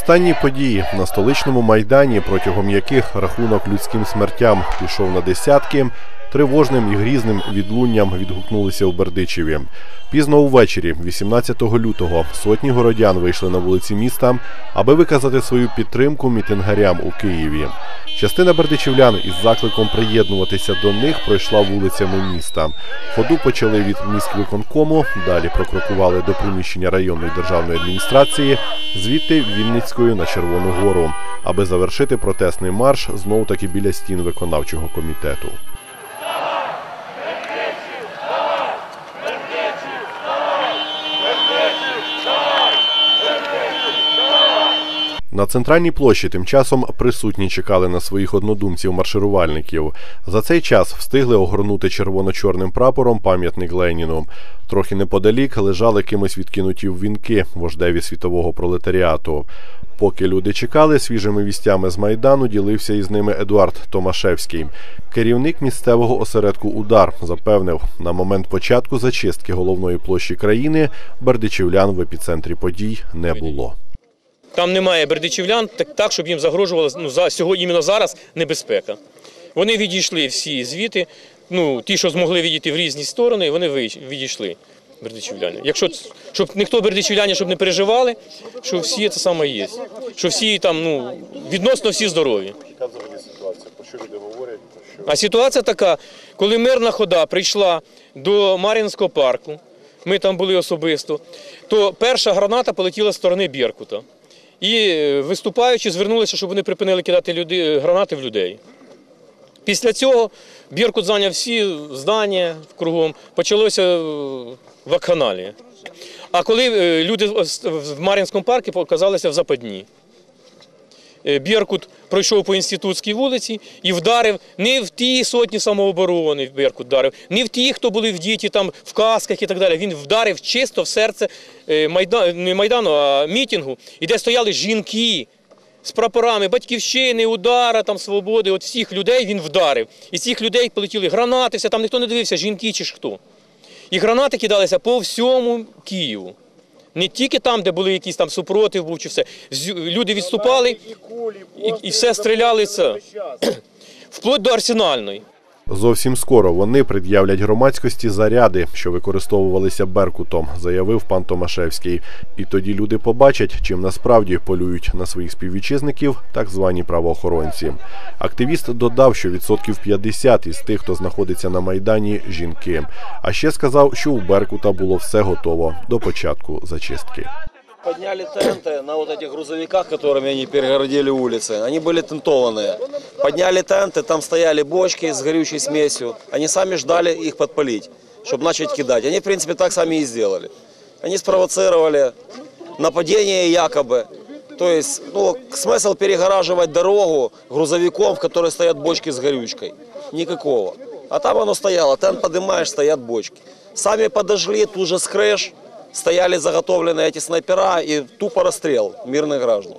Останні події на столичному Майдані, протягом яких рахунок людським смертям пішов на десятки, тривожним і грізним відлунням відгукнулися у Бердичеві. Пізно увечері, 18 лютого, сотні городян вийшли на вулиці міста, аби виказати свою підтримку мітингарям у Києві. Частина бердичівлян із закликом приєднуватися до них пройшла вулицями міста. Ходу почали від міськвиконкому, далі прокрокували до приміщення районної державної адміністрації, звідти Вінницькою на Червону гору, аби завершити протестний марш знов-таки біля стін виконавчого комітету. На центральній площі тим часом присутні чекали на своїх однодумців-марширувальників. За цей час встигли огорнути червоно-чорним прапором пам'ятник Леніну. Трохи неподалік лежали кимось відкинуті вінки вождеві світового пролетаріату. Поки люди чекали, свіжими вістями з Майдану ділився із ними Едуард Томашевський. Керівник місцевого осередку «Удар» запевнив, на момент початку зачистки головної площі країни бердичівлян в епіцентрі подій не було. Там немає бердичівлян, так щоб їм загрожувала іменно зараз небезпека. Вони відійшли всі звідти, ті, що змогли відійти в різні сторони, вони відійшли, бердичівляни. Щоб ніхто бердичівляні щоб не переживали, що всі це саме є, що всі там, відносно всі здорові. Яка взагалі ситуація? Про що люди говорять? А ситуація така, коли мирна хода прийшла до Мар'їнського парку, ми там були особисто, то перша граната полетіла з сторони Беркута. І виступаючи, звернулися, щоб вони припинили кидати гранати в людей. Після цього Беркут зайняв всі здання кругом, почалося вакханалія. А коли люди в Мар'їнському парку оказалися в западні. Беркут пройшов по Інститутській вулиці і вдарив не в ті сотні самооборони, Беркут вдарив, не в ті, хто були вдіті там в касках і так далі. Він вдарив чисто в серце не Майдану, а мітингу, і де стояли жінки з прапорами Батьківщини, Удара, там, Свободи, от всіх людей він вдарив. І з цих людей полетіли гранати, все, там ніхто не дивився, жінки чи ж хто. І гранати кидалися по всьому Києву. Не тільки там, де були якісь там супротив був чи все. Люди відступали і все стріляли, вплоть до Арсенальної. Зовсім скоро вони пред'являть громадськості заряди, що використовувалися Беркутом, заявив пан Томашевський. І тоді люди побачать, чим насправді полюють на своїх співвітчизників так звані правоохоронці. Активіст додав, що 50% із тих, хто знаходиться на Майдані – жінки. А ще сказав, що у Беркута було все готово до початку зачистки. Подняли тенты на вот этих грузовиках, которыми они перегородили улицы. Они были тентованные. Подняли тенты, там стояли бочки с горючей смесью. Они сами ждали их подпалить, чтобы начать кидать. Они, в принципе, так сами и сделали. Они спровоцировали нападение якобы. То есть, смысл перегораживать дорогу грузовиком, в которой стоят бочки с горючкой. Никакого. А там оно стояло. Тент поднимаешь, стоят бочки. Сами подожгли тут же с крыш. Стояли заготовленные эти снайпера и тупо расстрел мирных граждан.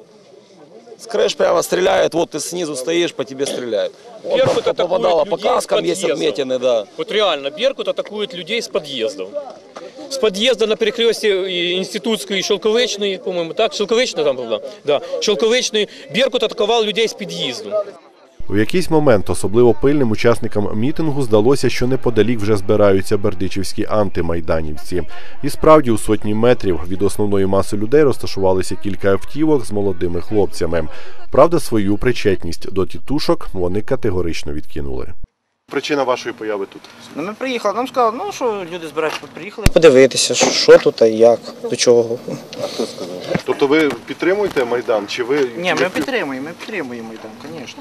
С крыш прямо стреляют, вот ты снизу стоишь, по тебе стреляют. Беркут попадало по каскам, есть отметины, да. Вот реально, Беркут атакует людей с подъездов. С подъезда на перекрестке Институтской и Шелковичной, по-моему, так? Шелковичная там была? Да. Шелковичной. Беркут атаковал людей с під'їзду. У якийсь момент особливо пильним учасникам мітингу здалося, що неподалік вже збираються бердичівські антимайданівці. І справді у сотні метрів від основної маси людей розташувалися кілька автівок з молодими хлопцями. Правда, свою причетність до тітушок вони категорично відкинули. Причина вашої появи тут? Ми приїхали, нам сказали, що люди збираються, приїхали подивитися, що тут і як, до чого. А хто сказав? Тобто ви підтримуєте Майдан, чи ви... Ні, ми підтримуємо Майдан, звісно.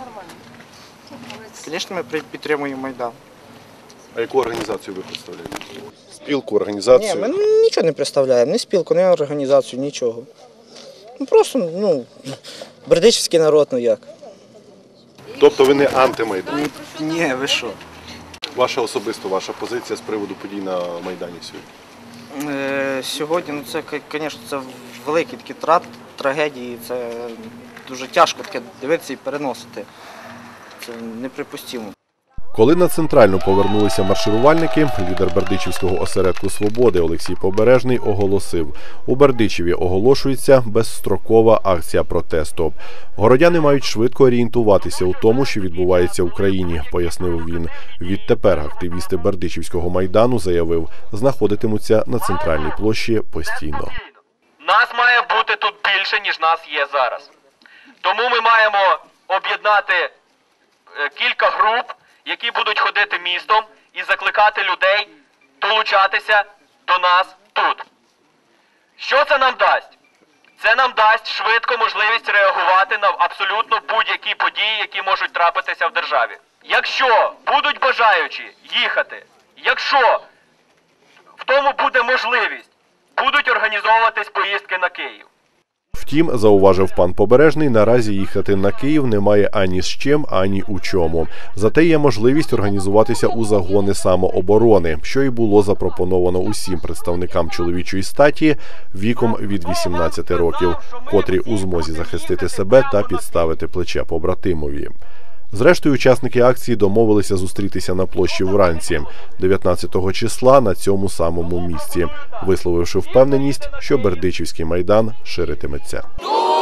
Звісно, ми підтримуємо Майдан. А яку організацію ви представляєте? Спілку, організацію? Ні, ми нічого не представляємо, ні спілку, ні організацію, нічого. Просто, бердичівський народ, як. Тобто ви не антимайдан? Ні, ви що? Ваша позиція з приводу подій на Майдані сьогодні? Сьогодні, це, звісно, це великі такі трагедії, це дуже тяжко таке дивитися і переносити. Це неприпустимо. Коли на центральну повернулися марширувальники, лідер Бердичівського осередку «Свободи» Олексій Побережний оголосив: у Бердичеві оголошується безстрокова акція протесту. Городяни мають швидко орієнтуватися у тому, що відбувається в країні, пояснив він. Відтепер активісти Бердичівського майдану, заявив, знаходитимуться на центральній площі постійно. Нас має бути тут більше, ніж нас є зараз. Тому ми маємо об'єднати кілька груп, які будуть ходити містом і закликати людей долучатися до нас тут. Що це нам дасть? Це нам дасть швидко можливість реагувати на абсолютно будь-які події, які можуть трапитися в державі. Якщо будуть бажаючі їхати, якщо в тому буде можливість, будуть організовуватись поїздки на Київ. Втім, зауважив пан Побережний, наразі їхати на Київ немає ані з чим, ані у чому. Зате є можливість організуватися у загони самооборони, що й було запропоновано усім представникам чоловічої статі віком від 18 років, котрі у змозі захистити себе та підставити плече побратимові. Зрештою, учасники акції домовилися зустрітися на площі вранці, 19 числа на цьому самому місці, висловивши впевненість, що Бердичівський майдан ширитиметься.